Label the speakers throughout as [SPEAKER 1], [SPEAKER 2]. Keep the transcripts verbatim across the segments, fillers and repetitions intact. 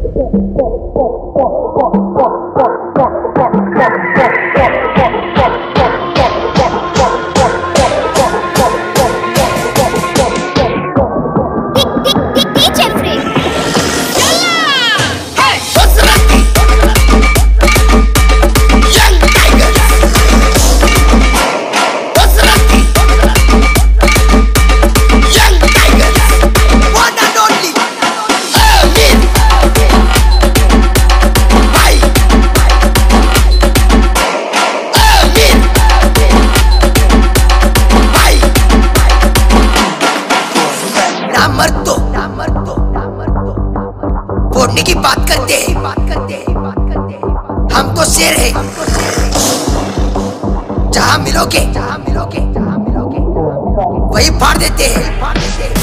[SPEAKER 1] फोड़ने की बात करते हैं, बात करते हैं, बात करते हैं। हम तो शेर है, जहाँ मिलोगे, जहाँ मिलोगे, जहाँ मिलोगे, वही फाड़ देते हैं, फाड़ देते हैं।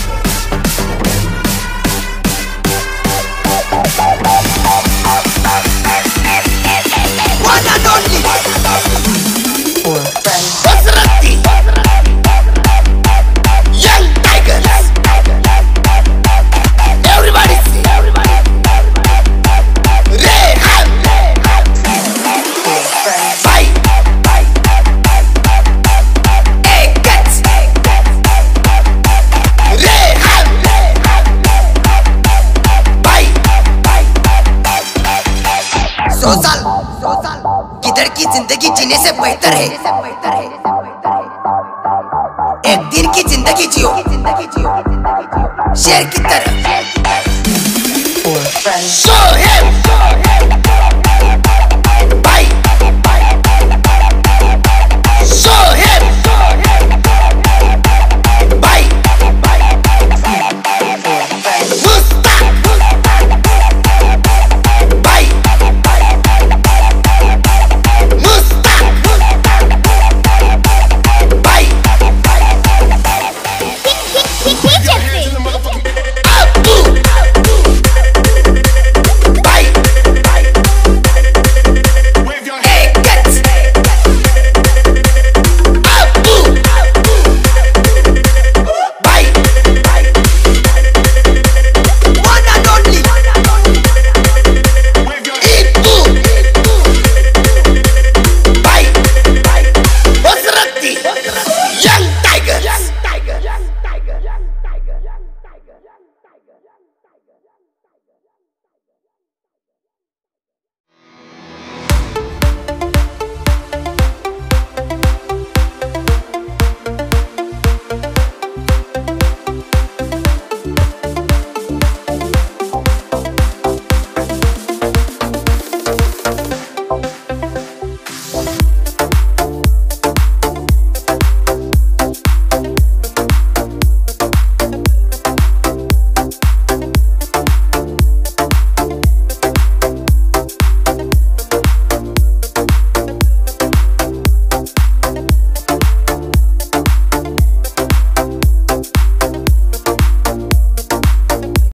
[SPEAKER 1] One and only. Basrati. Young Tigers. Everybody say. Rehan. Bye. Ekats. Rehan. Bye. सौ साल, सौ साल किधर की जिंदगी जीने से बेहतर है, एक दिन की जिंदगी जियो, जिंदगी जियो, शेर की तरह।